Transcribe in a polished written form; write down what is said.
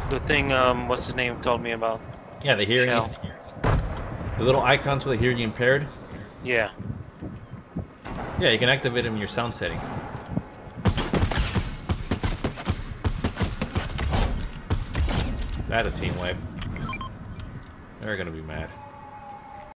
The thing, what's his name told me about. Yeah, the hearing. Shell. The little icons for the hearing impaired. Yeah. Yeah, you can activate them in your sound settings. That's a team wipe. They're gonna be mad.